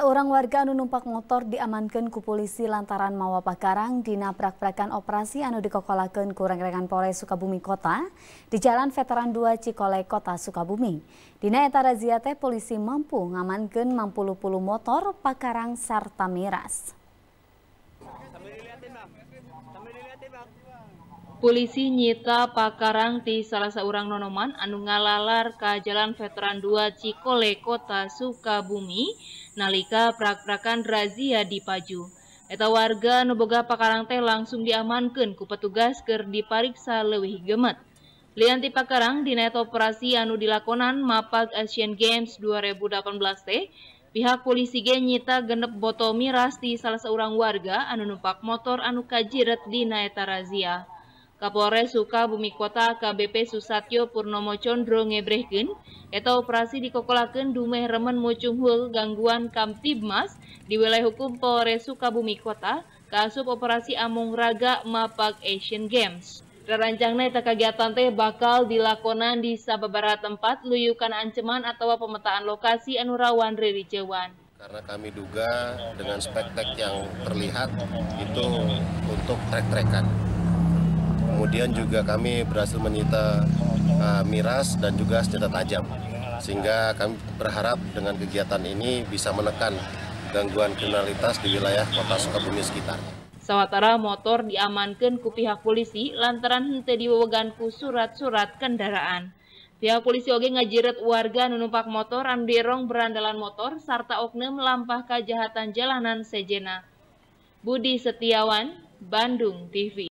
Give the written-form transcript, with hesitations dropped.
Seorang warga anu numpak motor diamankan ku polisi lantaran mawa pakarang dina prak-prakan operasi anu dikokolakeun ku reng-rengan Polres Sukabumi Kota di Jalan Veteran 2 Cikole Kota Sukabumi. Dina eta razia teh polisi mampu ngamankeun 50 motor pakarang sarta miras. Polisi nyita pakarang ti salah seorang nonoman anu ngalalar ka Jalan Veteran 2 Cikole Kota Sukabumi nalika prak-prakan razia di Paju. Eta warga anu boga pakarang teh langsung diamankeun ku petugas keur dipariksa leuwih gemet. Lian ti pakarang dina eta operasi anu dilakonan mapag Asian Games 2018 teh, pihak polisi ge nyita genep botol miras ti salah seorang warga anu numpak motor anu kajiret dina eta razia. Kapolres Sukabumi Kota KBP Susatyo Purnomo Condro ngebrehkeun eta operasi dikokolakeun dumeh remen mucung heul gangguan Kamtibmas di wilayah hukum Polres Sukabumi Kota kaasup operasi Amung Raga mapag Asian Games. Rarancangna eta kagiatan teh bakal dilakonan di sababaraha tempat luyukan anceman atawa pemetaan lokasi anu rawan ririceuan. Karena kami duga dengan spek-spek yang terlihat itu untuk trek-trekan. Kemudian juga kami berhasil menyita miras dan juga senjata tajam. Sehingga kami berharap dengan kegiatan ini bisa menekan gangguan kriminalitas di wilayah Kota Sukabumi sekitar. Sawatara motor diamankeun ku pihak polisi lantaran henteu diwewegan ku surat-surat kendaraan. Pihak polisi oge ngajiret warga anu numpak motor anu dirong berandalan motor sarta oknum lampah kajahatan jalanan sejena. Budi Setiawan, Bandung TV.